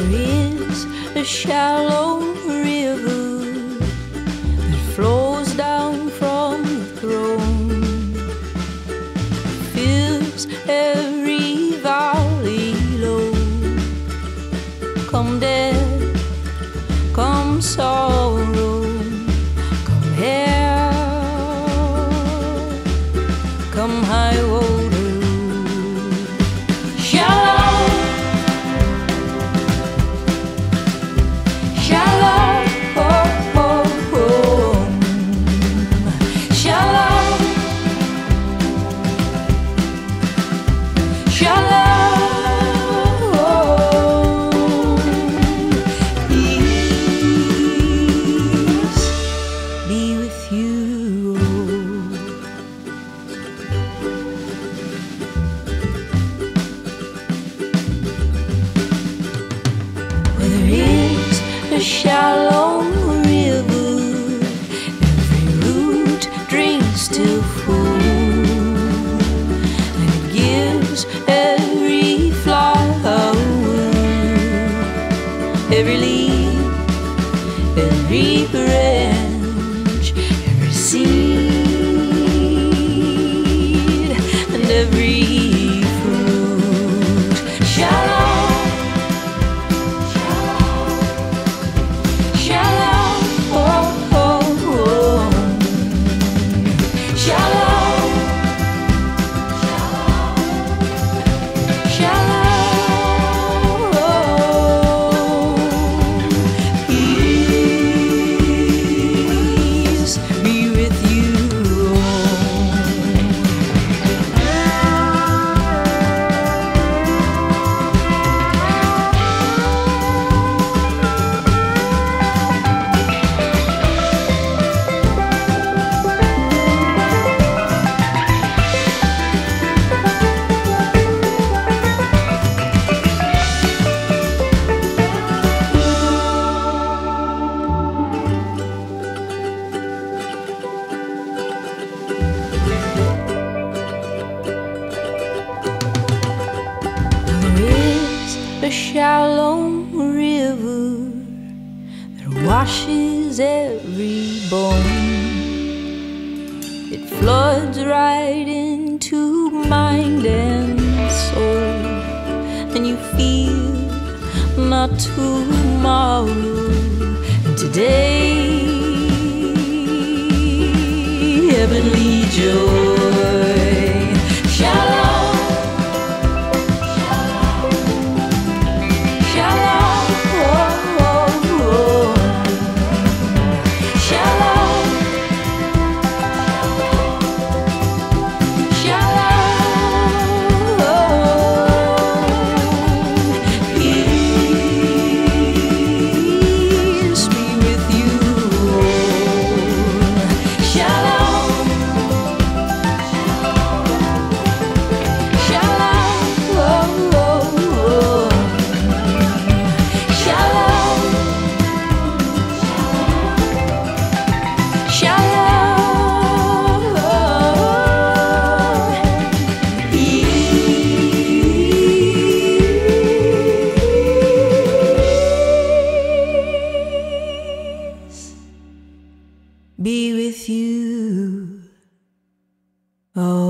is a shallow river that flows down from the throne, fills every valley low. Come death, come sorrow, come hell, come high water. Shalom, shalom, oh, oh, oh. Shalom, shalom, peace be with you. There is a shallow river, every root drinks till full, and it gives every flower, every leaf, every branch, every seed, and every fruit. Shalom, shalom, oh, oh, oh. Shalom, shalom, peace be with you. A shallow river that washes every bone. It floods right into mind and soul, and you feel not tomorrow and today. Heavenly joy. Shalom, shalom, oh, oh, oh. Shalom, shalom, peace be with you. Shalom, shalom, oh, oh, oh. Shalom, shalom, peace be with you. Oh.